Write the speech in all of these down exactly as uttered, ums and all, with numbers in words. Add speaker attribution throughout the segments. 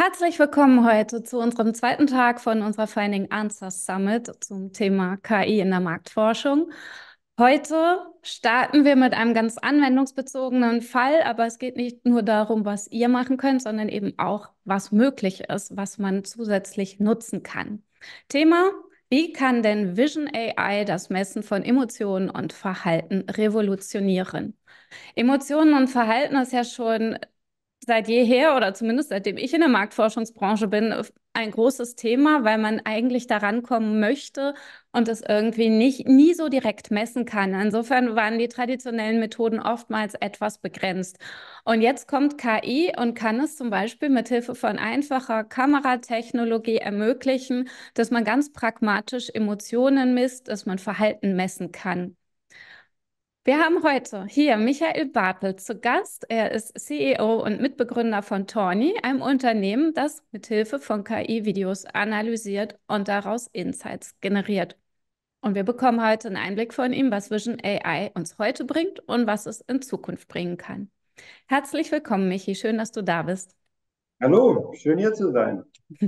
Speaker 1: Herzlich willkommen heute zu unserem zweiten Tag von unserer Finding Answers Summit zum Thema K I in der Marktforschung. Heute starten wir mit einem ganz anwendungsbezogenen Fall, aber es geht nicht nur darum, was ihr machen könnt, sondern eben auch, was möglich ist, was man zusätzlich nutzen kann. Thema: Wie kann denn Vision A I das Messen von Emotionen und Verhalten revolutionieren? Emotionen und Verhalten ist ja schon seit jeher oder zumindest seitdem ich in der Marktforschungsbranche bin, ein großes Thema, weil man eigentlich daran kommen möchte und es irgendwie nicht, nie so direkt messen kann. Insofern waren die traditionellen Methoden oftmals etwas begrenzt. Und jetzt kommt K I und kann es zum Beispiel mit Hilfe von einfacher Kameratechnologie ermöglichen, dass man ganz pragmatisch Emotionen misst, dass man Verhalten messen kann. Wir haben heute hier Michael Bartel zu Gast. Er ist C E O und Mitbegründer von Tawny, einem Unternehmen, das mithilfe von K I-Videos analysiert und daraus Insights generiert. Und wir bekommen heute einen Einblick von ihm, was Vision A I uns heute bringt und was es in Zukunft bringen kann. Herzlich willkommen, Michi. Schön, dass du da bist.
Speaker 2: Hallo, schön hier zu sein.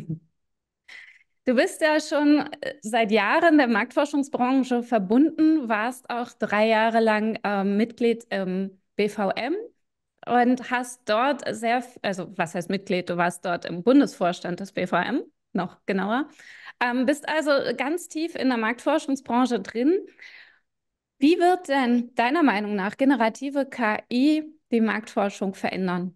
Speaker 1: Du bist ja schon äh, seit Jahren der Marktforschungsbranche verbunden, warst auch drei Jahre lang äh, Mitglied im B V M und hast dort sehr, also was heißt Mitglied? Du warst dort im Bundesvorstand des B V M, noch genauer. Ähm, bist also ganz tief in der Marktforschungsbranche drin. Wie wird denn deiner Meinung nach generative K I die Marktforschung verändern?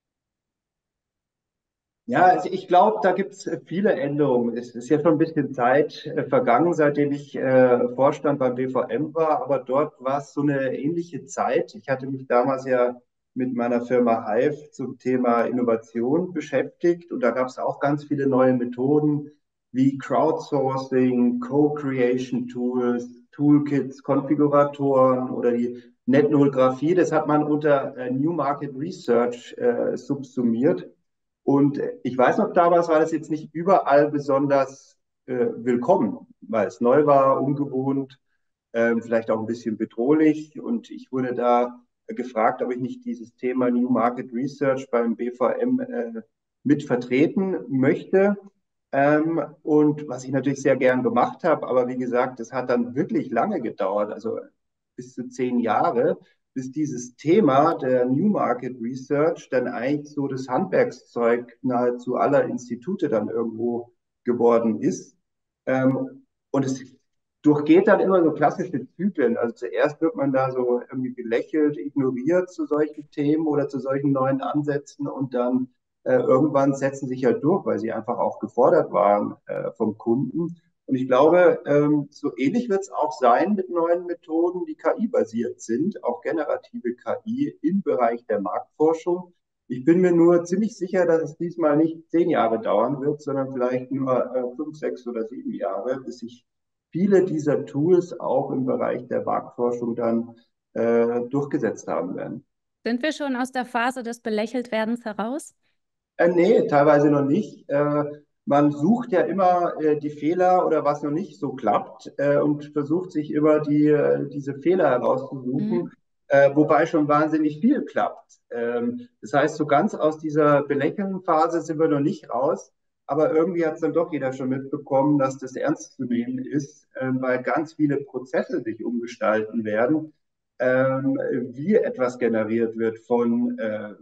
Speaker 2: Ja, also ich glaube, da gibt es viele Änderungen. Es ist ja schon ein bisschen Zeit äh, vergangen, seitdem ich äh, Vorstand beim B V M war, aber dort war es so eine ähnliche Zeit. Ich hatte mich damals ja mit meiner Firma Hive zum Thema Innovation beschäftigt und da gab es auch ganz viele neue Methoden wie Crowdsourcing, Co-Creation Tools, Toolkits, Konfiguratoren oder die Netnographie. Das hat man unter äh, New Market Research äh, subsumiert. Und ich weiß noch, damals war das jetzt nicht überall besonders äh, willkommen, weil es neu war, ungewohnt, ähm, vielleicht auch ein bisschen bedrohlich. Und ich wurde da gefragt, ob ich nicht dieses Thema New Market Research beim B V M äh, mit vertreten möchte. Ähm, und was ich natürlich sehr gern gemacht habe, aber wie gesagt, das hat dann wirklich lange gedauert, also bis zu zehn Jahre, bis dieses Thema der New Market Research dann eigentlich so das Handwerkszeug nahezu aller Institute dann irgendwo geworden ist. Ähm, und es durchgeht dann immer so klassische Zyklen. Also zuerst wird man da so irgendwie belächelt, ignoriert zu solchen Themen oder zu solchen neuen Ansätzen und dann äh, irgendwann setzen sich ja durch, weil sie einfach auch gefordert waren äh, vom Kunden. Und ich glaube, ähm, so ähnlich wird es auch sein mit neuen Methoden, die K I-basiert sind, auch generative K I im Bereich der Marktforschung. Ich bin mir nur ziemlich sicher, dass es diesmal nicht zehn Jahre dauern wird, sondern vielleicht nur äh, fünf, sechs oder sieben Jahre, bis sich viele dieser Tools auch im Bereich der Marktforschung dann äh, durchgesetzt haben werden.
Speaker 1: Sind wir schon aus der Phase des Belächeltwerdens heraus?
Speaker 2: Äh, nee, teilweise noch nicht. Äh, man sucht ja immer äh, die Fehler oder was noch nicht so klappt äh, und versucht sich immer die, äh, diese Fehler herauszusuchen,
Speaker 1: Mhm.
Speaker 2: äh, wobei schon wahnsinnig viel klappt. Ähm, das heißt, so ganz aus dieser belächelnden Phase sind wir noch nicht raus, aber irgendwie hat es dann doch jeder schon mitbekommen, dass das ernst zu nehmen ist, äh, weil ganz viele Prozesse sich umgestalten werden, ähm, wie etwas generiert wird von äh,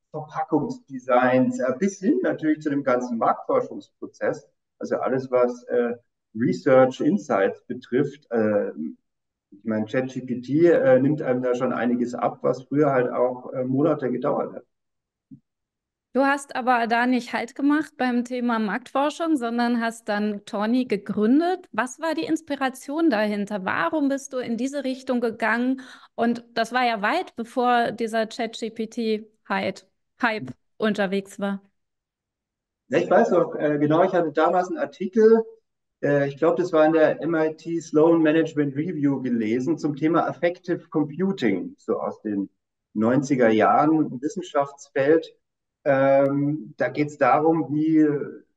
Speaker 2: Verpackungsdesigns, äh, bis hin natürlich zu dem ganzen Marktforschungsprozess. Also alles, was äh, Research Insights betrifft. Äh, ich meine, ChatGPT äh, nimmt einem da schon einiges ab, was früher halt auch äh, Monate gedauert hat.
Speaker 1: Du hast aber da nicht Halt gemacht beim Thema Marktforschung, sondern hast dann Tawny gegründet. Was war die Inspiration dahinter? Warum bist du in diese Richtung gegangen? Und das war ja weit bevor dieser ChatGPT-Hype Hype unterwegs war.
Speaker 2: Ja, ich weiß noch, äh, genau, ich hatte damals einen Artikel, äh, ich glaube, das war in der M I T Sloan Management Review gelesen zum Thema Affective Computing, so aus den neunziger Jahren im Wissenschaftsfeld. Ähm, da geht es darum, wie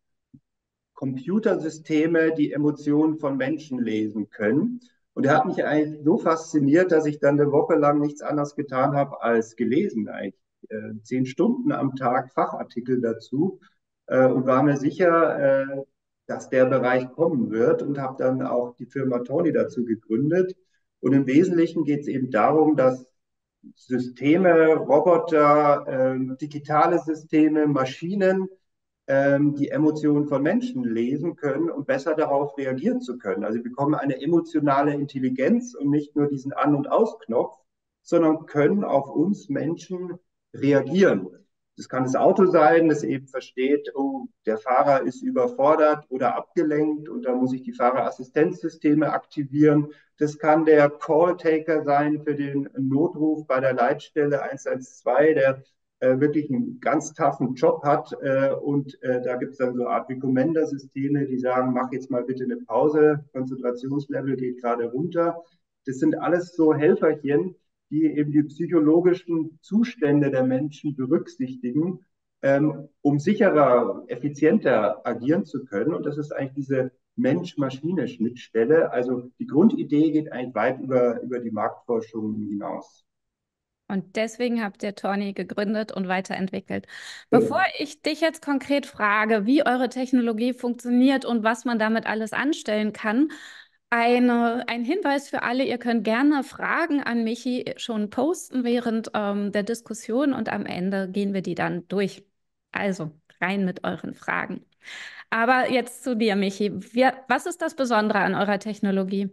Speaker 2: Computersysteme die Emotionen von Menschen lesen können. Und er hat mich eigentlich so fasziniert, dass ich dann eine Woche lang nichts anderes getan habe als gelesen, eigentlich äh, zehn Stunden am Tag Fachartikel dazu. äh, und war mir sicher, äh, dass der Bereich kommen wird und habe dann auch die Firma Tawny dazu gegründet. Und im Wesentlichen geht es eben darum, dass Systeme, Roboter, ähm, digitale Systeme, Maschinen ähm, die Emotionen von Menschen lesen können und besser darauf reagieren zu können. Also sie bekommen eine emotionale Intelligenz und nicht nur diesen An- und Ausknopf, sondern können auf uns Menschen reagieren. Das kann das Auto sein, das eben versteht, oh, der Fahrer ist überfordert oder abgelenkt und da muss ich die Fahrerassistenzsysteme aktivieren. Das kann der Call-Taker sein für den Notruf bei der Leitstelle eins eins zwei, der äh, wirklich einen ganz toughen Job hat. Äh, und äh, da gibt es dann so eine Art Recommender-Systeme, die sagen, mach jetzt mal bitte eine Pause, Konzentrationslevel geht gerade runter. Das sind alles so Helferchen, die eben die psychologischen Zustände der Menschen berücksichtigen, ähm, um sicherer, effizienter agieren zu können. Und das ist eigentlich diese Mensch-Maschine-Schnittstelle. Also die Grundidee geht eigentlich weit über, über die Marktforschung hinaus.
Speaker 1: Und deswegen habt ihr Tawny gegründet und weiterentwickelt. Bevor
Speaker 2: Genau.
Speaker 1: ich dich jetzt konkret frage, wie eure Technologie funktioniert und was man damit alles anstellen kann, eine, ein Hinweis für alle, ihr könnt gerne Fragen an Michi schon posten während ähm, der Diskussion und am Ende gehen wir die dann durch. Also rein mit euren Fragen. Aber jetzt zu dir, Michi. Wir, was ist das Besondere an eurer Technologie?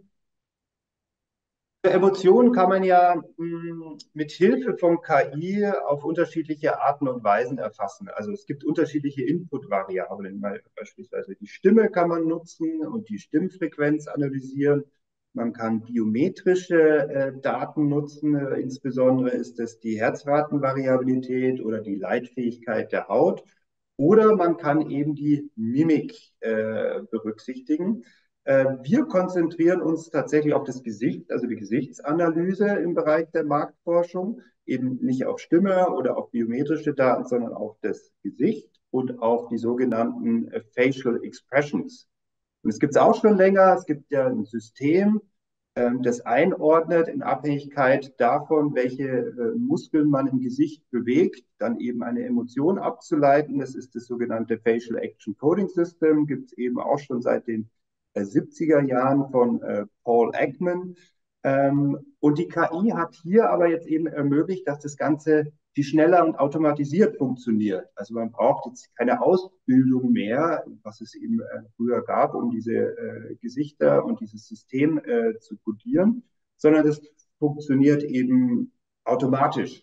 Speaker 2: Emotionen kann man ja mh, mit Hilfe von K I auf unterschiedliche Arten und Weisen erfassen. Also es gibt unterschiedliche Input-Variablen. Beispielsweise die Stimme kann man nutzen und die Stimmfrequenz analysieren. Man kann biometrische äh, Daten nutzen. Äh, insbesondere ist es die Herzratenvariabilität oder die Leitfähigkeit der Haut. Oder man kann eben die Mimik äh, berücksichtigen. Äh, Wir konzentrieren uns tatsächlich auf das Gesicht, also die Gesichtsanalyse im Bereich der Marktforschung, eben nicht auf Stimme oder auf biometrische Daten, sondern auf das Gesicht und auf die sogenannten äh, Facial Expressions. Und es gibt es auch schon länger. Es gibt ja ein System, ähm, das einordnet in Abhängigkeit davon, welche äh, Muskeln man im Gesicht bewegt, dann eben eine Emotion abzuleiten. Das ist das sogenannte Facial Action Coding System, gibt es eben auch schon seit den äh, siebziger Jahren von äh, Paul Ekman. Ähm, und die K I hat hier aber jetzt eben ermöglicht, dass das Ganze viel schneller und automatisiert funktioniert. Also man braucht jetzt keine Ausbildung mehr, was es eben äh, früher gab, um diese äh, Gesichter und dieses System äh, zu codieren, sondern das funktioniert eben automatisch.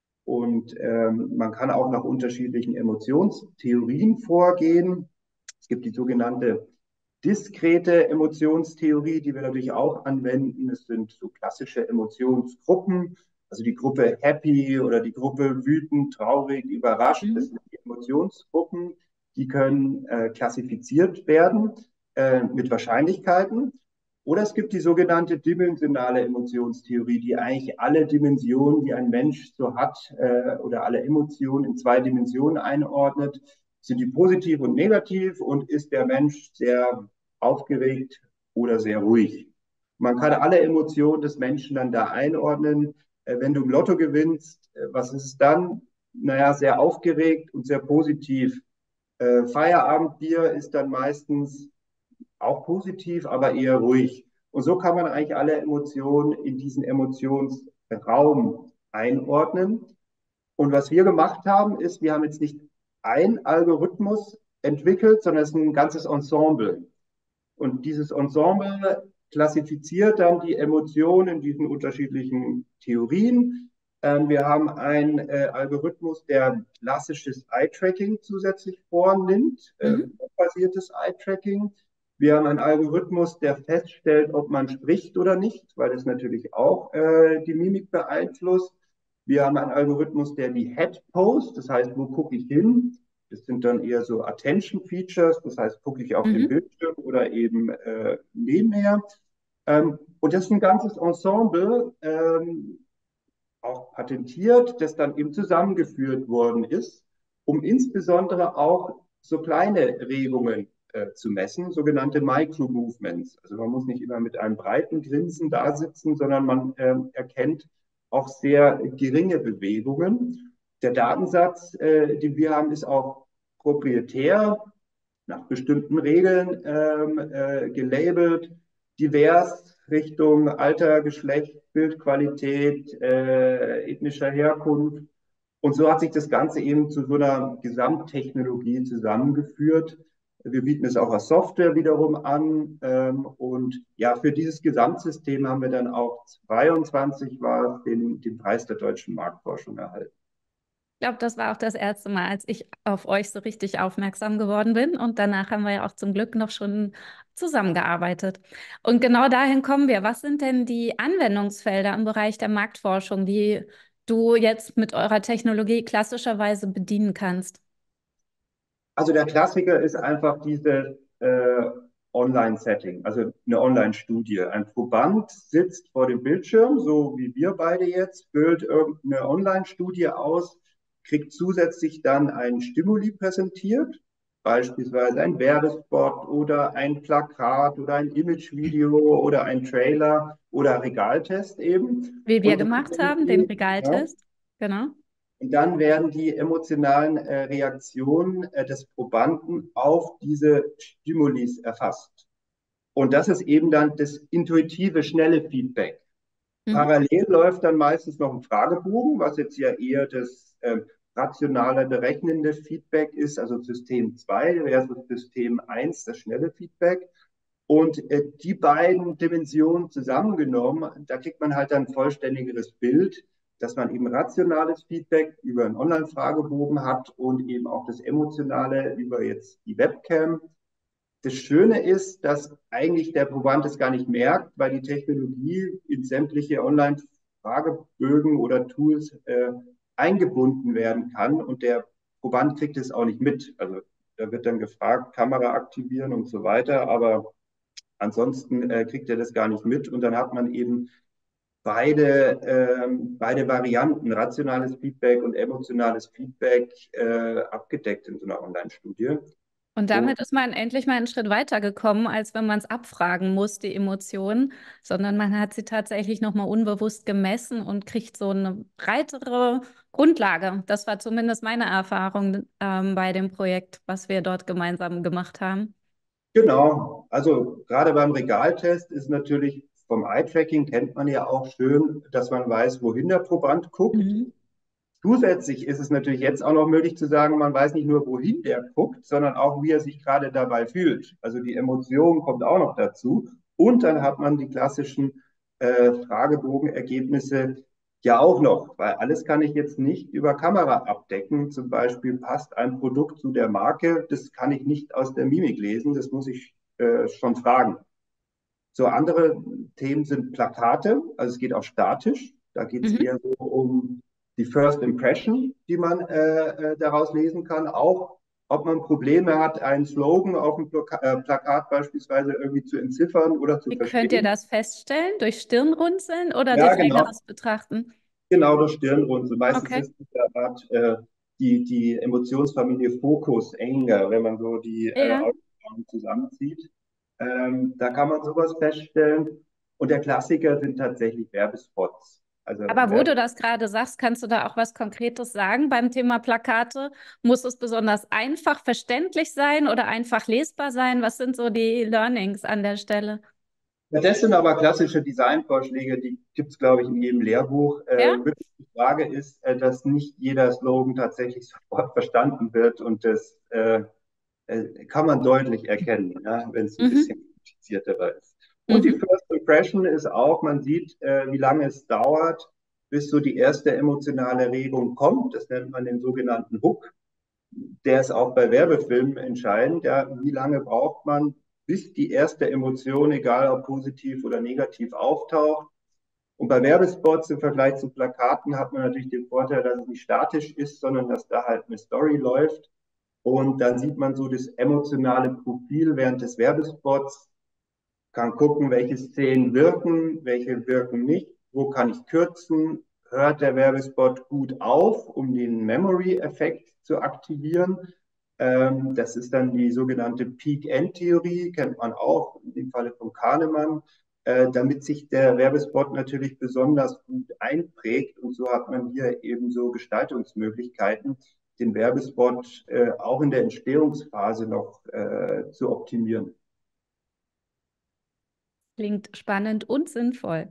Speaker 2: Und ähm, man kann auch nach unterschiedlichen Emotionstheorien vorgehen. Es gibt die sogenannte diskrete Emotionstheorie, die wir natürlich auch anwenden. Es sind so klassische Emotionsgruppen, also die Gruppe happy oder die Gruppe wütend, traurig, überrascht. Das
Speaker 1: Mhm.
Speaker 2: sind die Emotionsgruppen, die können äh, klassifiziert werden äh, mit Wahrscheinlichkeiten. Oder es gibt die sogenannte dimensionale Emotionstheorie, die eigentlich alle Dimensionen, die ein Mensch so hat, äh, oder alle Emotionen in zwei Dimensionen einordnet. Sind die positiv und negativ und ist der Mensch sehr aufgeregt oder sehr ruhig? Man kann alle Emotionen des Menschen dann da einordnen. Äh, wenn du im Lotto gewinnst, äh, was ist es dann? Naja, sehr aufgeregt und sehr positiv. Äh, Feierabendbier ist dann meistens auch positiv, aber eher ruhig. Und so kann man eigentlich alle Emotionen in diesen Emotionsraum einordnen. Und was wir gemacht haben, ist, wir haben jetzt nicht ein Algorithmus entwickelt, sondern es ist ein ganzes Ensemble. Und dieses Ensemble klassifiziert dann die Emotionen in diesen unterschiedlichen Theorien. Ähm, wir haben einen äh, Algorithmus, der klassisches Eye-Tracking zusätzlich vornimmt, äh,
Speaker 1: Mhm.
Speaker 2: basiertes Eye-Tracking. Wir haben einen Algorithmus, der feststellt, ob man spricht oder nicht, weil das natürlich auch äh, die Mimik beeinflusst. Wir haben einen Algorithmus, der die Head Pose, das heißt, wo gucke ich hin? Das sind dann eher so Attention Features, das heißt, gucke ich auf den
Speaker 1: Mhm.
Speaker 2: Bildschirm oder eben äh, nebenher. Ähm, und das ist ein ganzes Ensemble, ähm, auch patentiert, das dann eben zusammengeführt worden ist, um insbesondere auch so kleine Regungen äh, zu messen, sogenannte Micro-Movements. Also man muss nicht immer mit einem breiten Grinsen da sitzen, sondern man äh, erkennt auch sehr geringe Bewegungen. Der Datensatz, äh, den wir haben, ist auch proprietär, nach bestimmten Regeln ähm, äh, gelabelt, divers Richtung Alter, Geschlecht, Bildqualität, äh, ethnischer Herkunft. Und so hat sich das Ganze eben zu so einer Gesamttechnologie zusammengeführt. Wir bieten es auch als Software wiederum an. Ähm, und ja, für dieses Gesamtsystem haben wir dann auch zweiundzwanzig war den, den Preis der deutschen Marktforschung erhalten.
Speaker 1: Ich glaube, das war auch das erste Mal, als ich auf euch so richtig aufmerksam geworden bin. Und danach haben wir ja auch zum Glück noch schon zusammengearbeitet. Und genau dahin kommen wir. Was sind denn die Anwendungsfelder im Bereich der Marktforschung, die du jetzt mit eurer Technologie klassischerweise bedienen kannst?
Speaker 2: Also der Klassiker ist einfach dieses äh, Online-Setting, also eine Online-Studie. Ein Proband sitzt vor dem Bildschirm, so wie wir beide jetzt, füllt irgendeine Online-Studie aus, kriegt zusätzlich dann einen Stimuli präsentiert, beispielsweise ein Werbespot oder ein Plakat oder ein Imagevideo oder ein Trailer oder Regaltest eben.
Speaker 1: Wie wir
Speaker 2: Und
Speaker 1: gemacht haben, den
Speaker 2: ja,
Speaker 1: Regaltest. Genau.
Speaker 2: und dann werden die emotionalen äh, Reaktionen äh, des Probanden auf diese Stimulis erfasst. Und das ist eben dann das intuitive, schnelle Feedback.
Speaker 1: Mhm.
Speaker 2: Parallel läuft dann meistens noch ein Fragebogen, was jetzt ja eher das äh, rationale, berechnende Feedback ist, also System zwei versus System eins, das schnelle Feedback. Und äh, die beiden Dimensionen zusammengenommen, da kriegt man halt ein vollständigeres Bild, dass man eben rationales Feedback über einen Online-Fragebogen hat und eben auch das emotionale über jetzt die Webcam. Das Schöne ist, dass eigentlich der Proband es gar nicht merkt, weil die Technologie in sämtliche Online-Fragebögen oder Tools äh, eingebunden werden kann und der Proband kriegt es auch nicht mit. Also da wird dann gefragt, Kamera aktivieren und so weiter, aber ansonsten äh, kriegt er das gar nicht mit und dann hat man eben beide, ähm, beide Varianten, rationales Feedback und emotionales Feedback, äh, abgedeckt in so einer Online-Studie.
Speaker 1: Und
Speaker 2: Und
Speaker 1: damit ist man endlich mal einen Schritt weiter gekommen, als wenn man es abfragen muss, die Emotionen, sondern man hat sie tatsächlich nochmal unbewusst gemessen und kriegt so eine breitere Grundlage. Das war zumindest meine Erfahrung ähm, bei dem Projekt, was wir dort gemeinsam gemacht haben.
Speaker 2: genau, also gerade beim Regaltest ist natürlich vom Eye-Tracking kennt man ja auch schön, dass man weiß, wohin der Proband guckt.
Speaker 1: Mhm.
Speaker 2: Zusätzlich ist es natürlich jetzt auch noch möglich zu sagen, man weiß nicht nur, wohin der guckt, sondern auch, wie er sich gerade dabei fühlt. Also die Emotion kommt auch noch dazu. Und dann hat man die klassischen äh, Fragebogenergebnisse ja auch noch, weil alles kann ich jetzt nicht über Kamera abdecken. Zum Beispiel passt ein Produkt zu der Marke, das kann ich nicht aus der Mimik lesen, das muss ich äh, schon fragen. So andere Themen sind Plakate, also es geht auch statisch. Da geht es
Speaker 1: Mhm.
Speaker 2: eher so um die First Impression, die man äh, äh, daraus lesen kann. Auch ob man Probleme hat, einen Slogan auf dem Plaka äh, Plakat beispielsweise irgendwie zu entziffern oder zu
Speaker 1: Wie könnt ihr
Speaker 2: verstehen.
Speaker 1: das feststellen? Durch Stirnrunzeln oder
Speaker 2: Ja,
Speaker 1: durch
Speaker 2: genau,
Speaker 1: längeres Betrachten?
Speaker 2: genau das Stirnrunzeln. Meistens
Speaker 1: Okay.
Speaker 2: ist es der Art, äh, die, die Emotionsfamilie Focus, Anger, wenn man so die äh,
Speaker 1: Ja.
Speaker 2: Augenbrauen zusammenzieht. Ähm, da kann man sowas feststellen. Und der Klassiker sind tatsächlich Werbespots. Also
Speaker 1: Aber wo du
Speaker 2: Werbe
Speaker 1: das gerade sagst, kannst du da auch was Konkretes sagen beim Thema Plakate? Muss es besonders einfach verständlich sein oder einfach lesbar sein? Was sind so die Learnings an der Stelle?
Speaker 2: Ja, das sind aber klassische Designvorschläge, die gibt es, glaube ich, in jedem Lehrbuch.
Speaker 1: Ja?
Speaker 2: Äh, wirklich die Frage ist, äh, dass nicht jeder Slogan tatsächlich sofort verstanden wird und das äh, äh, kann man deutlich erkennen, ja, wenn es ein bisschen
Speaker 1: Mhm.
Speaker 2: komplizierter ist. Und die
Speaker 1: Mhm.
Speaker 2: First Impression ist auch, man sieht, äh, wie lange es dauert, bis so die erste emotionale Regung kommt. Das nennt man den sogenannten Hook. Der ist auch bei Werbefilmen entscheidend. Ja, wie lange braucht man, bis die erste Emotion, egal ob positiv oder negativ, auftaucht? Und bei Werbespots im Vergleich zu Plakaten hat man natürlich den Vorteil, dass es nicht statisch ist, sondern dass da halt eine Story läuft. Und dann sieht man so das emotionale Profil während des Werbespots, kann gucken, welche Szenen wirken, welche wirken nicht, wo kann ich kürzen, hört der Werbespot gut auf, um den Memory-Effekt zu aktivieren. Ähm, das ist dann die sogenannte Peak-End-Theorie, kennt man auch, in dem Falle von Kahnemann, äh, damit sich der Werbespot natürlich besonders gut einprägt. Und so hat man hier eben so Gestaltungsmöglichkeiten, den Werbespot äh, auch in der Entstehungsphase noch äh, zu optimieren.
Speaker 1: Klingt spannend und sinnvoll.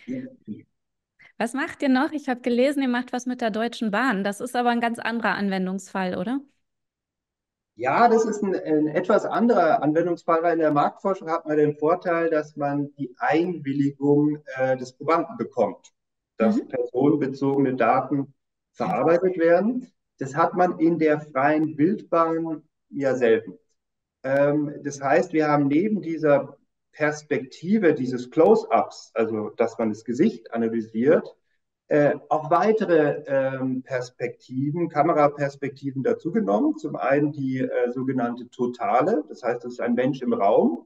Speaker 1: Was macht ihr noch? Ich habe gelesen, ihr macht was mit der Deutschen Bahn. Das ist aber ein ganz anderer Anwendungsfall, oder?
Speaker 2: Ja, das ist ein, ein etwas anderer Anwendungsfall, weil in der Marktforschung hat man den Vorteil, dass man die Einwilligung äh, des Probanden bekommt, dass
Speaker 1: Mhm.
Speaker 2: personenbezogene Daten verarbeitet werden. Das hat man in der freien Wildbahn ja selten. Ähm, das heißt, wir haben neben dieser Perspektive dieses Close-ups, also dass man das Gesicht analysiert, äh, auch weitere ähm, Perspektiven, Kameraperspektiven dazugenommen. Zum einen die äh, sogenannte Totale, das heißt, es ist ein Mensch im Raum,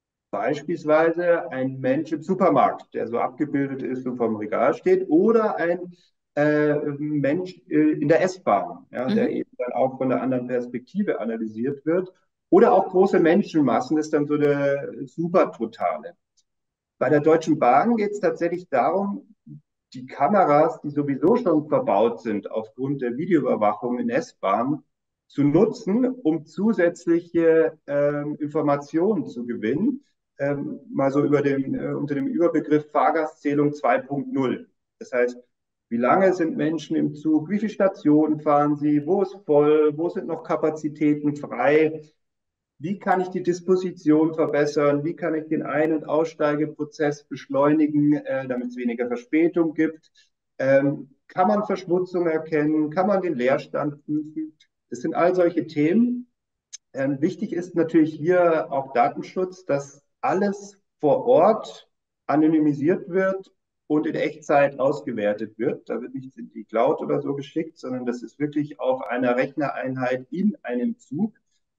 Speaker 2: beispielsweise ein Mensch im Supermarkt, der so abgebildet ist und vom Regal steht, oder ein äh, Mensch äh, in der S-Bahn, ja, der
Speaker 1: Mhm.
Speaker 2: eben dann auch von der anderen Perspektive analysiert wird. Oder auch große Menschenmassen, das ist dann so eine Supertotale. Bei der Deutschen Bahn geht es tatsächlich darum, die Kameras, die sowieso schon verbaut sind aufgrund der Videoüberwachung in S-Bahnen, zu nutzen, um zusätzliche ähm, Informationen zu gewinnen. Ähm, mal so über den, äh, unter dem Überbegriff Fahrgastzählung zwei Punkt null. Das heißt, wie lange sind Menschen im Zug? Wie viele Stationen fahren sie? Wo ist voll? Wo sind noch Kapazitäten frei? Wie kann ich die Disposition verbessern? Wie kann ich den Ein- und Aussteigeprozess beschleunigen, äh, damit es weniger Verspätung gibt? Ähm, kann man Verschmutzung erkennen? Kann man den Leerstand prüfen? Das sind all solche Themen. Ähm, wichtig ist natürlich hier auch Datenschutz, dass alles vor Ort anonymisiert wird und in Echtzeit ausgewertet wird. Da wird nichts in die Cloud oder so geschickt, sondern das ist wirklich auf einer Rechnereinheit in einem Zug.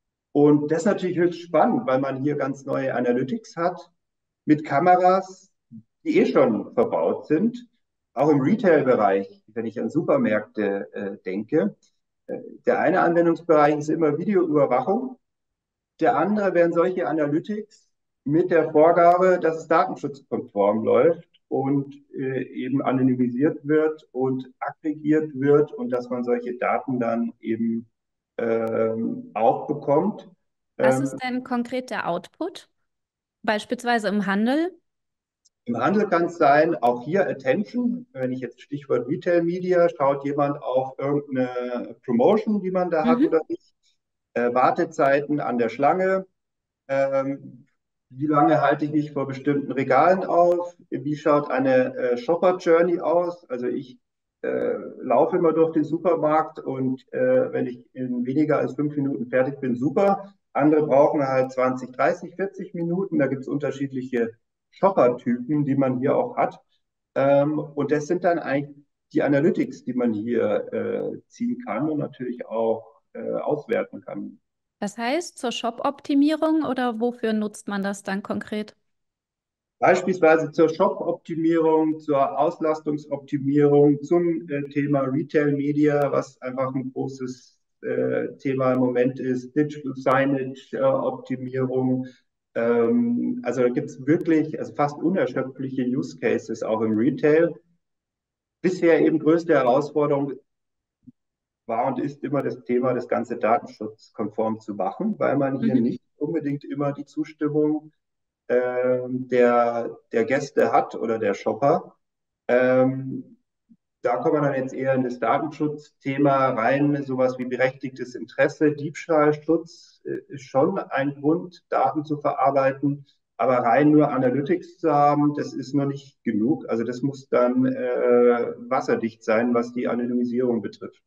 Speaker 2: Und das ist natürlich höchst spannend, weil man hier ganz neue Analytics hat mit Kameras, die eh schon verbaut sind. Auch im Retail-Bereich, wenn ich an Supermärkte äh, denke. Äh, Der eine Anwendungsbereich ist immer Videoüberwachung. Der andere wären solche Analytics mit der Vorgabe, dass es datenschutzkonform läuft und äh, eben anonymisiert wird und aggregiert wird und dass man solche Daten dann eben ähm, auch bekommt.
Speaker 1: Was
Speaker 2: Ähm,
Speaker 1: ist denn konkret der Output? Beispielsweise im Handel?
Speaker 2: Im Handel kann es sein, auch hier Attention, wenn ich jetzt Stichwort Retail Media, schaut jemand auf irgendeine Promotion, die man da hat
Speaker 1: Mhm.
Speaker 2: oder nicht, äh, Wartezeiten an der Schlange, ähm, wie lange halte ich mich vor bestimmten Regalen auf, wie schaut eine äh, Shopper Journey aus, also ich äh, laufe immer durch den Supermarkt und äh, wenn ich in weniger als fünf Minuten fertig bin, super. Andere brauchen halt zwanzig, dreißig, vierzig Minuten. Da gibt es unterschiedliche Shopper-Typen, die man hier auch hat. Ähm, und das sind dann eigentlich die Analytics, die man hier äh, ziehen kann und natürlich auch äh, auswerten kann.
Speaker 1: Das heißt, zur Shop-Optimierung oder wofür nutzt man das dann konkret?
Speaker 2: Beispielsweise zur Shop-Optimierung, zur Auslastungsoptimierung, zum äh, Thema Retail Media, was einfach ein großes äh, Thema im Moment ist, Digital Signage-Optimierung. Ähm, also da gibt es wirklich also fast unerschöpfliche Use Cases auch im Retail. Bisher eben größte Herausforderung war und ist immer das Thema, das Ganze datenschutzkonform zu machen, weil man hier
Speaker 1: Mhm.
Speaker 2: nicht unbedingt immer die Zustimmung ähm, der, der Gäste hat oder der Shopper. Ähm, Da kommt man dann jetzt eher in das Datenschutzthema rein, sowas wie berechtigtes Interesse, Diebstahlschutz äh, ist schon ein Grund, Daten zu verarbeiten, aber rein nur Analytics zu haben, das ist noch nicht genug. Also das muss dann äh, wasserdicht sein, was die Anonymisierung betrifft.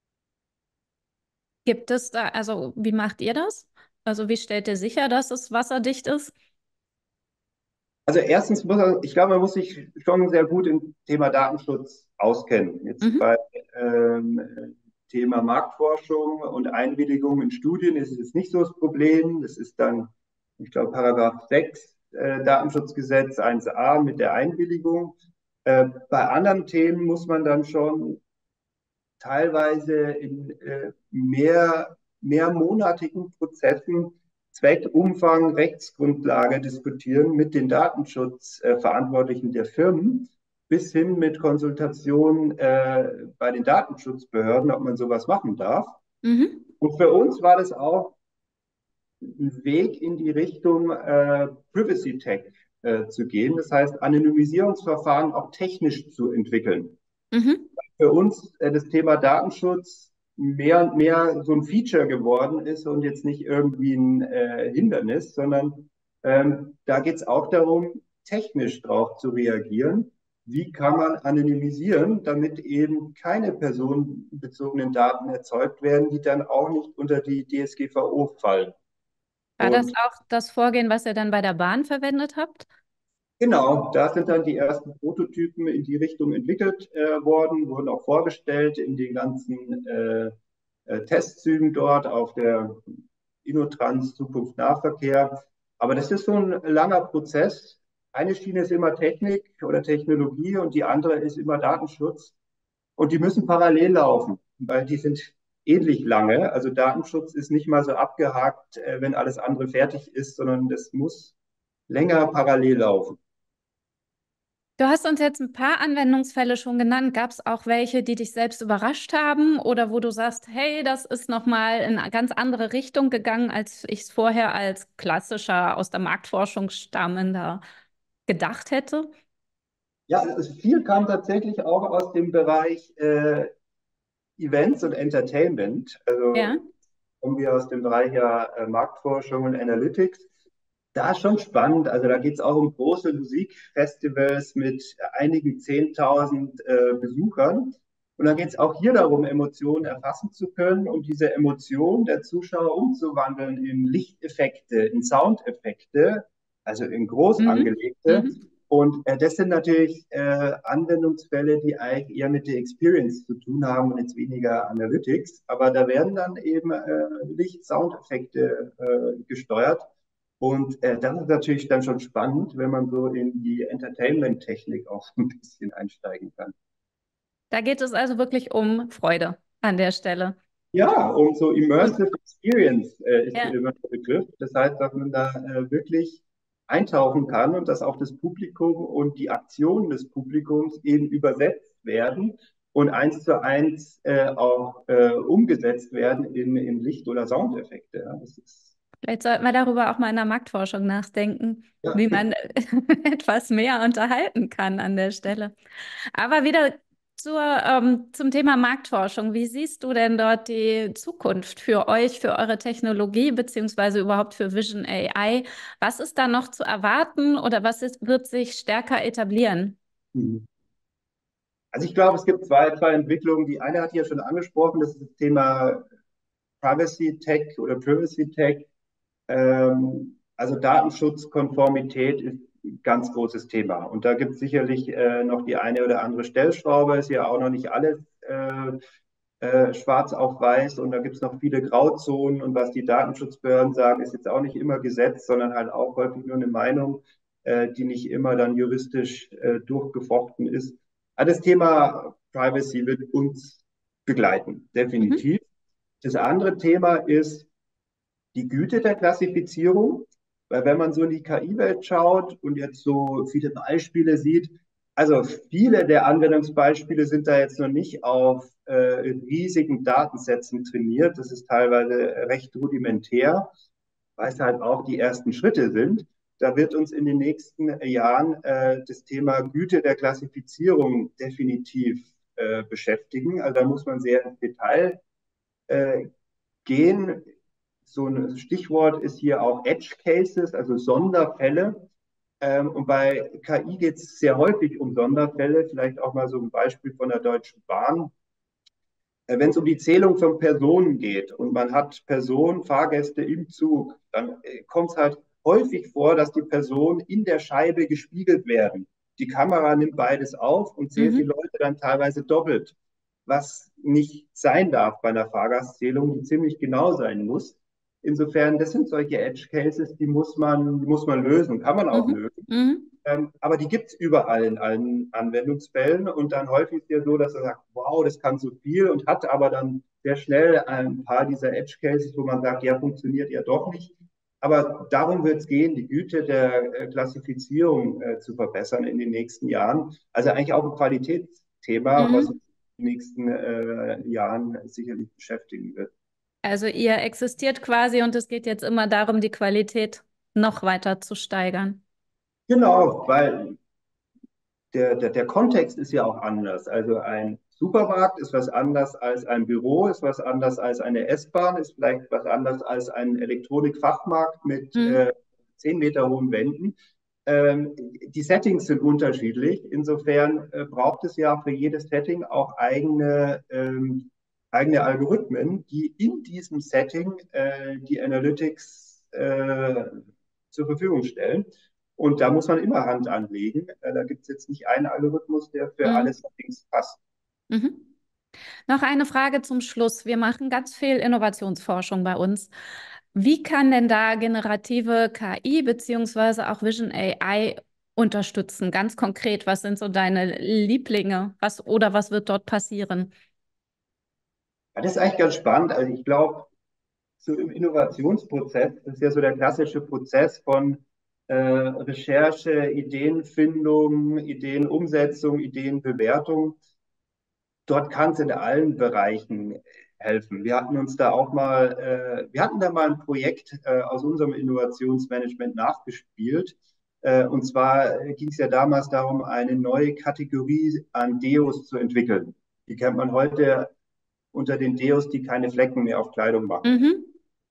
Speaker 1: Gibt es da, also wie macht ihr das? Also wie stellt ihr sicher, dass es wasserdicht ist?
Speaker 2: Also erstens muss er, ich glaube, man muss sich schon sehr gut im Thema Datenschutz auskennen. Jetzt
Speaker 1: Mhm.
Speaker 2: bei ähm, Thema Marktforschung und Einwilligung in Studien ist es jetzt nicht so das Problem. Das ist dann, ich glaube, Paragraph sechs äh, Datenschutzgesetz eins a mit der Einwilligung. Äh, bei anderen Themen muss man dann schon teilweise in äh, mehr, mehrmonatigen Prozessen Zweck, Umfang, Rechtsgrundlage diskutieren mit den Datenschutzverantwortlichen der Firmen. bis hin mit Konsultation äh, bei den Datenschutzbehörden, ob man sowas machen darf.
Speaker 1: Mhm.
Speaker 2: Und für uns war das auch ein Weg in die Richtung äh, Privacy Tech äh, zu gehen. Das heißt, Anonymisierungsverfahren auch technisch zu entwickeln.
Speaker 1: Mhm.
Speaker 2: Für uns äh, das Thema Datenschutz mehr und mehr so ein Feature geworden ist und jetzt nicht irgendwie ein äh, Hindernis, sondern ähm, da geht es auch darum, technisch drauf zu reagieren. Wie kann man anonymisieren, damit eben keine personenbezogenen Daten erzeugt werden, die dann auch nicht unter die D S G V O fallen?
Speaker 1: War das
Speaker 2: Und
Speaker 1: auch das Vorgehen, was ihr dann bei der Bahn verwendet habt?
Speaker 2: genau, da sind dann die ersten Prototypen in die Richtung entwickelt äh, worden, wurden auch vorgestellt in den ganzen äh, äh, Testzügen dort auf der Innotrans Zukunft Nahverkehr. Aber das ist so ein langer Prozess. Eine Schiene ist immer Technik oder Technologie und die andere ist immer Datenschutz. Und die müssen parallel laufen, weil die sind ähnlich lange. Also Datenschutz ist nicht mal so abgehakt, äh, wenn alles andere fertig ist, sondern das muss länger parallel laufen.
Speaker 1: Du hast uns jetzt ein paar Anwendungsfälle schon genannt. Gab es auch welche, die dich selbst überrascht haben oder wo du sagst, hey, das ist nochmal in eine ganz andere Richtung gegangen, als ich es vorher als klassischer aus der Marktforschung stammender gedacht hätte?
Speaker 2: Ja, also viel kam tatsächlich auch aus dem Bereich äh, Events und Entertainment.
Speaker 1: Ja.
Speaker 2: Also kommen wir aus dem Bereich ja äh, Marktforschung und Analytics. Da ist schon spannend. Also da geht es auch um große Musikfestivals mit einigen Zehntausend äh, Besuchern. Und dann geht es auch hier darum, Emotionen erfassen zu können und diese Emotionen der Zuschauer umzuwandeln in Lichteffekte, in Soundeffekte, also in groß
Speaker 1: Mhm.
Speaker 2: angelegte.
Speaker 1: Mhm.
Speaker 2: Und äh, das sind natürlich äh, Anwendungsfälle, die eigentlich eher mit der Experience zu tun haben und jetzt weniger Analytics. Aber da werden dann eben äh, Licht-Soundeffekte äh, gesteuert. Und äh, das ist natürlich dann schon spannend, wenn man so in die Entertainment-Technik auch so ein bisschen einsteigen kann.
Speaker 1: Da geht es also wirklich um Freude an der Stelle.
Speaker 2: Ja, und so
Speaker 1: Und
Speaker 2: Immersive Experience äh, ist
Speaker 1: ja,
Speaker 2: immer der Begriff. Das heißt, dass man da äh, wirklich eintauchen kann und dass auch das Publikum und die Aktionen des Publikums eben übersetzt werden und eins zu eins äh, auch äh, umgesetzt werden in, in Licht- oder Soundeffekte. Ja, das ist,
Speaker 1: vielleicht sollten wir darüber auch mal in der Marktforschung nachdenken,
Speaker 2: ja.
Speaker 1: wie man etwas mehr unterhalten kann an der Stelle. Aber wieder zur, ähm, zum Thema Marktforschung. Wie siehst du denn dort die Zukunft für euch, für eure Technologie, beziehungsweise überhaupt für Vision A I? Was ist da noch zu erwarten oder was ist, wird sich stärker etablieren?
Speaker 2: Mhm. Also ich glaube, es gibt zwei, zwei Entwicklungen. Die eine hat ja schon angesprochen, das ist das Thema Privacy Tech oder Privacy Tech. Ähm, also Datenschutzkonformität ist ein ganz großes Thema. Und da gibt es sicherlich äh, noch die eine oder andere Stellschraube. Ist ja auch noch nicht alles äh, äh, schwarz auf weiß. Und da gibt es noch viele Grauzonen. Und was die Datenschutzbehörden sagen, ist jetzt auch nicht immer Gesetz, sondern halt auch häufig nur eine Meinung, äh, die nicht immer dann juristisch äh, durchgefochten ist. Aber das Thema Privacy wird uns begleiten,
Speaker 1: Mhm.
Speaker 2: definitiv. Das andere Thema ist die Güte der Klassifizierung, weil wenn man so in die K I-Welt schaut und jetzt so viele Beispiele sieht, also viele der Anwendungsbeispiele sind da jetzt noch nicht auf äh, riesigen Datensätzen trainiert. Das ist teilweise recht rudimentär, weil es halt auch die ersten Schritte sind. Da wird uns in den nächsten Jahren äh, das Thema Güte der Klassifizierung definitiv äh, beschäftigen. Also da muss man sehr ins Detail äh, gehen. So ein Stichwort ist hier auch Edge Cases, also Sonderfälle. Ähm, und bei K I geht es sehr häufig um Sonderfälle. Vielleicht auch mal so ein Beispiel von der Deutschen Bahn. Äh, Wenn es um die Zählung von Personen geht und man hat Personen, Fahrgäste im Zug, dann äh, kommt es halt häufig vor, dass die Personen in der Scheibe gespiegelt werden. Die Kamera nimmt beides auf und zählt die
Speaker 1: Mhm.
Speaker 2: Leute dann teilweise doppelt, was nicht sein darf bei einer Fahrgastzählung, die ziemlich genau sein muss. Insofern, das sind solche Edge Cases, die muss man, die muss man lösen, kann man auch
Speaker 1: Mhm.
Speaker 2: lösen.
Speaker 1: Mhm.
Speaker 2: Ähm, aber die gibt es überall in allen Anwendungsfällen und dann häufig ist ja so, dass er sagt, wow, das kann so viel und hat aber dann sehr schnell ein paar dieser Edge Cases, wo man sagt, ja, funktioniert ja doch nicht. Aber darum wird es gehen, die Güte der äh, Klassifizierung äh, zu verbessern in den nächsten Jahren. Also eigentlich auch ein Qualitätsthema, was
Speaker 1: Mhm.
Speaker 2: uns in den nächsten äh, Jahren sicherlich beschäftigen wird.
Speaker 1: Also ihr existiert quasi und es geht jetzt immer darum, die Qualität noch weiter zu steigern.
Speaker 2: Genau, weil der, der, der Kontext ist ja auch anders. Also ein Supermarkt ist was anders als ein Büro, ist was anders als eine S-Bahn, ist vielleicht was anders als ein Elektronikfachmarkt mit
Speaker 1: Mhm.
Speaker 2: äh, zehn Meter hohen Wänden. Ähm, die Settings sind unterschiedlich. Insofern äh, braucht es ja für jedes Setting auch eigene, ähm, eigene Algorithmen, die in diesem Setting äh, die Analytics äh, zur Verfügung stellen. Und da muss man immer Hand anlegen. Äh, Da gibt es jetzt nicht einen Algorithmus, der für alle
Speaker 1: Mhm.
Speaker 2: Settings passt.
Speaker 1: Mhm. Noch eine Frage zum Schluss. Wir machen ganz viel Innovationsforschung bei uns. Wie kann denn da generative K I beziehungsweise auch Vision A I unterstützen? Ganz konkret, was sind so deine Lieblinge? Was oder was wird dort passieren?
Speaker 2: Ja, das ist eigentlich ganz spannend. Also ich glaube, so im Innovationsprozess, das ist ja so der klassische Prozess von äh, Recherche, Ideenfindung, Ideenumsetzung, Ideenbewertung. Dort kann es in allen Bereichen helfen. Wir hatten uns da auch mal, äh, wir hatten da mal ein Projekt äh, aus unserem Innovationsmanagement nachgespielt. Äh, und zwar ging es ja damals darum, eine neue Kategorie an Deos zu entwickeln. Die kennt man heute unter den Deos, die keine Flecken mehr auf Kleidung machen.
Speaker 1: Mhm.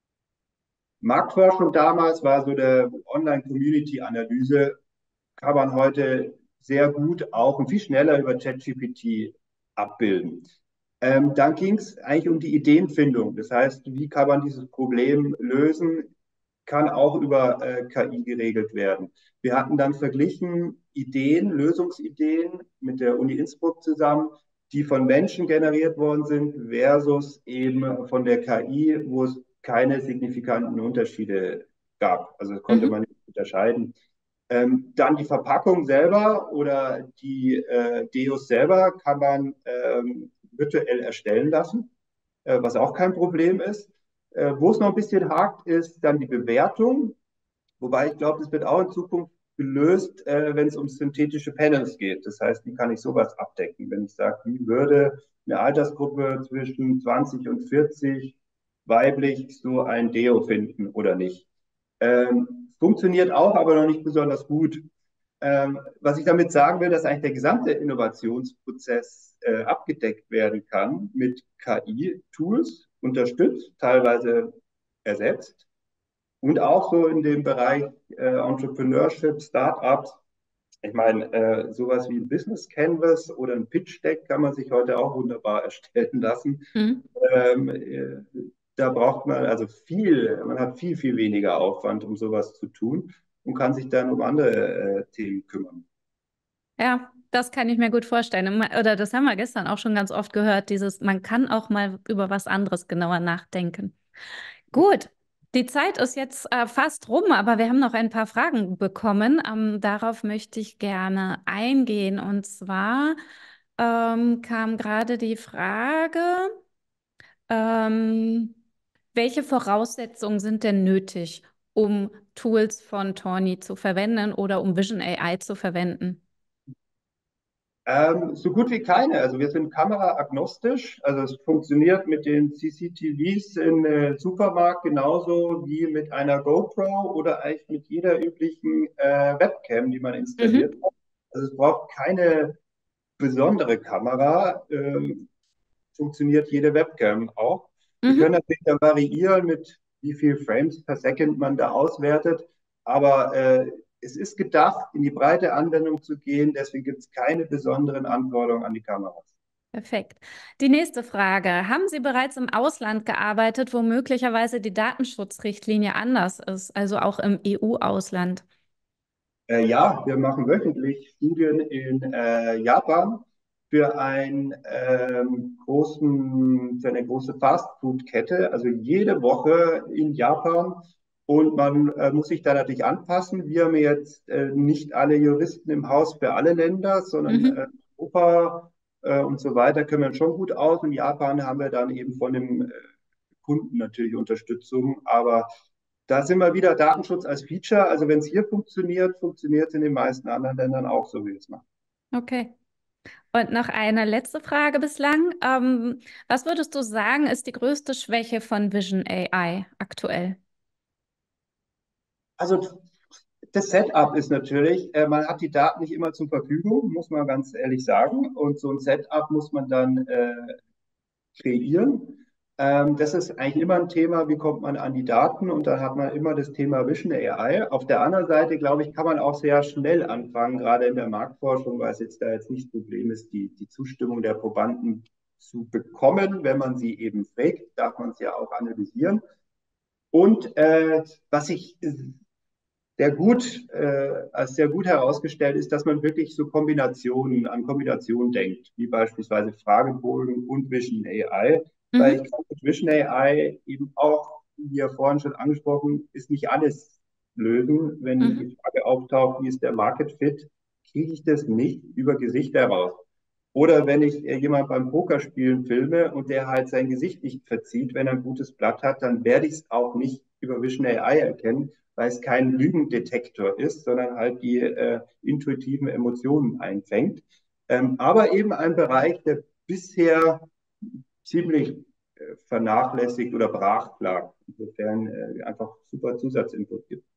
Speaker 2: Marktforschung damals war so der Online-Community-Analyse, kann man heute sehr gut auch und viel schneller über ChatGPT abbilden. Ähm, dann ging es eigentlich um die Ideenfindung. Das heißt, wie kann man dieses Problem lösen, kann auch über äh, K I geregelt werden. Wir hatten dann verglichen Ideen, Lösungsideen mit der Uni Innsbruck zusammen, die von Menschen generiert worden sind, versus eben von der K I, wo es keine signifikanten Unterschiede gab. Also konnte
Speaker 1: Mhm.
Speaker 2: man nicht unterscheiden. Ähm, dann die Verpackung selber oder die äh, Deos selber kann man ähm, virtuell erstellen lassen, äh, was auch kein Problem ist. Äh, wo es noch ein bisschen hakt, ist dann die Bewertung. Wobei ich glaube, das wird auch in Zukunft gelöst, äh, wenn es um synthetische Panels geht. Das heißt, wie kann ich sowas abdecken? Wenn ich sage, wie würde eine Altersgruppe zwischen zwanzig und vierzig weiblich so ein Deo finden oder nicht? Ähm, funktioniert auch, aber noch nicht besonders gut. Ähm, was ich damit sagen will, dass eigentlich der gesamte Innovationsprozess äh, abgedeckt werden kann mit K I-Tools, unterstützt, teilweise ersetzt. Und auch so in dem Bereich äh, Entrepreneurship, Startups. Ich meine, äh, sowas wie ein Business Canvas oder ein Pitch Deck kann man sich heute auch wunderbar erstellen lassen.
Speaker 1: Mhm.
Speaker 2: Ähm, äh, Da braucht man also viel, man hat viel, viel weniger Aufwand, um sowas zu tun und kann sich dann um andere äh, Themen kümmern.
Speaker 1: Ja, das kann ich mir gut vorstellen. Oder das haben wir gestern auch schon ganz oft gehört, dieses, man kann auch mal über was anderes genauer nachdenken. Gut, die Zeit ist jetzt äh, fast rum, aber wir haben noch ein paar Fragen bekommen. Ähm, darauf möchte ich gerne eingehen. Und zwar ähm, kam gerade die Frage, ähm, welche Voraussetzungen sind denn nötig, um Tools von Tawny zu verwenden oder um Vision A I zu verwenden?
Speaker 2: Ähm, so gut wie keine. Also wir sind kameraagnostisch. Also es funktioniert mit den C C T Vs im äh, Supermarkt genauso wie mit einer GoPro oder eigentlich mit jeder üblichen äh, Webcam, die man installiert
Speaker 1: Mhm.
Speaker 2: hat. Also es braucht keine besondere Kamera. Ähm, funktioniert jede Webcam auch. Wir können
Speaker 1: Mhm.
Speaker 2: natürlich dann variieren, mit wie viel Frames per Second man da auswertet, aber äh, es ist gedacht, in die breite Anwendung zu gehen, deswegen gibt es keine besonderen Anforderungen an die Kameras.
Speaker 1: Perfekt. Die nächste Frage. Haben Sie bereits im Ausland gearbeitet, wo möglicherweise die Datenschutzrichtlinie anders ist, also auch im E U-Ausland?
Speaker 2: Äh, ja, wir machen wöchentlich Studien in äh, Japan für, ein, ähm, großen, für eine große Fastfood-Kette, also jede Woche in Japan. Und man äh, muss sich da natürlich anpassen. Wir haben jetzt äh, nicht alle Juristen im Haus für alle Länder, sondern äh,
Speaker 1: Mhm.
Speaker 2: Europa äh, und so weiter können wir schon gut aus. In Japan haben wir dann eben von dem äh, Kunden natürlich Unterstützung, aber da sind wir wieder Datenschutz als Feature. Also wenn es hier funktioniert, funktioniert es in den meisten anderen Ländern auch so, wie wir es machen.
Speaker 1: Okay. Und noch eine letzte Frage bislang. Ähm, was würdest du sagen, ist die größte Schwäche von Vision A I aktuell?
Speaker 2: Also das Setup ist natürlich, äh, man hat die Daten nicht immer zur Verfügung, muss man ganz ehrlich sagen. Und so ein Setup muss man dann äh, kreieren. Ähm, das ist eigentlich immer ein Thema, wie kommt man an die Daten, und dann hat man immer das Thema Vision A I. Auf der anderen Seite, glaube ich, kann man auch sehr schnell anfangen, gerade in der Marktforschung, weil es jetzt da jetzt nicht das Problem ist, die, die Zustimmung der Probanden zu bekommen. Wenn man sie eben fragt, darf man es ja auch analysieren. Und äh, was ich sehr gut, äh, als sehr gut herausgestellt ist, dass man wirklich so Kombinationen an Kombinationen denkt, wie beispielsweise Fragebogen und Vision A I, weil
Speaker 1: Mhm.
Speaker 2: ich glaube, mit Vision A I eben auch, wie ja vorhin schon angesprochen, ist nicht alles lösen. Wenn
Speaker 1: Mhm.
Speaker 2: die Frage auftaucht, wie ist der Market Fit, kriege ich das nicht über Gesichter raus. Oder wenn ich äh, jemand beim Pokerspielen filme und der halt sein Gesicht nicht verzieht, wenn er ein gutes Blatt hat, dann werde ich es auch nicht über Vision A I erkennen, weil es kein Lügendetektor ist, sondern halt die äh, intuitiven Emotionen einfängt. Ähm, aber eben ein Bereich, der bisher ziemlich äh, vernachlässigt oder brach lag. Insofern äh, einfach super Zusatzinput gibt.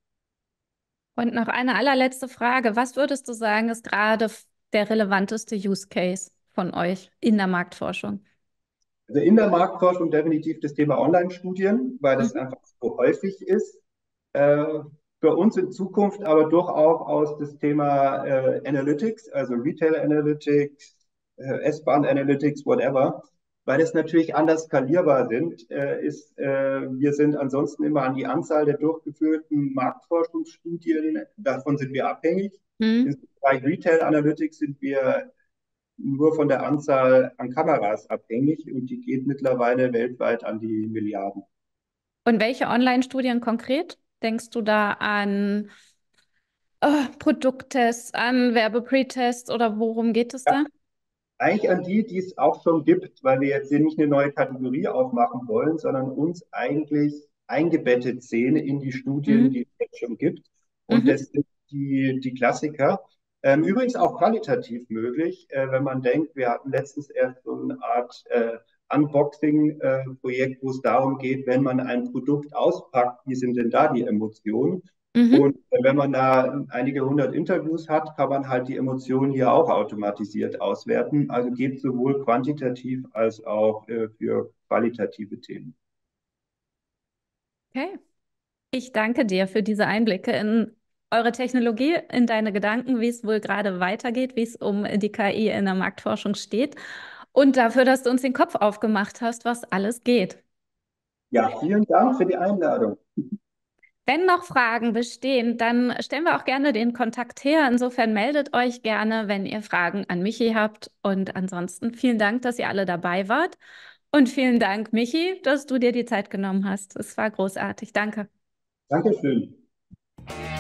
Speaker 1: Und noch eine allerletzte Frage. Was würdest du sagen, ist gerade f- der relevanteste Use Case von euch in der Marktforschung?
Speaker 2: Also in der Marktforschung definitiv das Thema Online-Studien, weil das
Speaker 1: Mhm.
Speaker 2: einfach so häufig ist. Äh, für uns in Zukunft aber durchaus das Thema äh, Analytics, also Retail Analytics, äh, S-Bahn Analytics, whatever, weil es natürlich anders skalierbar sind, äh, ist, äh, wir sind ansonsten immer an die Anzahl der durchgeführten Marktforschungsstudien, davon sind wir abhängig.
Speaker 1: Mhm.
Speaker 2: Im Bereich Retail Analytics sind wir nur von der Anzahl an Kameras abhängig, und die geht mittlerweile weltweit an die Milliarden.
Speaker 1: Und welche Online-Studien konkret? Denkst du da an äh, Produkttests, an Werbe-Pre-Tests oder worum geht es da?
Speaker 2: Ja, eigentlich an die, die es auch schon gibt, weil wir jetzt hier nicht eine neue Kategorie aufmachen wollen, sondern uns eigentlich eingebettet sehen in die Studien,
Speaker 1: Mhm.
Speaker 2: die es jetzt schon gibt. Und
Speaker 1: Mhm.
Speaker 2: das sind die, die Klassiker. Ähm, übrigens auch qualitativ möglich, äh, wenn man denkt, wir hatten letztens erst so eine Art äh, Unboxing-Projekt, wo es darum geht, wenn man ein Produkt auspackt, wie sind denn da die Emotionen?
Speaker 1: Mhm.
Speaker 2: Und wenn man da einige hundert Interviews hat, kann man halt die Emotionen hier auch automatisiert auswerten. Also geht sowohl quantitativ als auch äh, für qualitative Themen.
Speaker 1: Okay. Ich danke dir für diese Einblicke in eure Technologie, in deine Gedanken, wie es wohl gerade weitergeht, wie es um die K I in der Marktforschung steht und dafür, dass du uns den Kopf aufgemacht hast, was alles geht.
Speaker 2: Ja, vielen Dank für die Einladung.
Speaker 1: Wenn noch Fragen bestehen, dann stellen wir auch gerne den Kontakt her. Insofern meldet euch gerne, wenn ihr Fragen an Michi habt. Und ansonsten vielen Dank, dass ihr alle dabei wart. Und vielen Dank, Michi, dass du dir die Zeit genommen hast. Es war großartig. Danke.
Speaker 2: Dankeschön.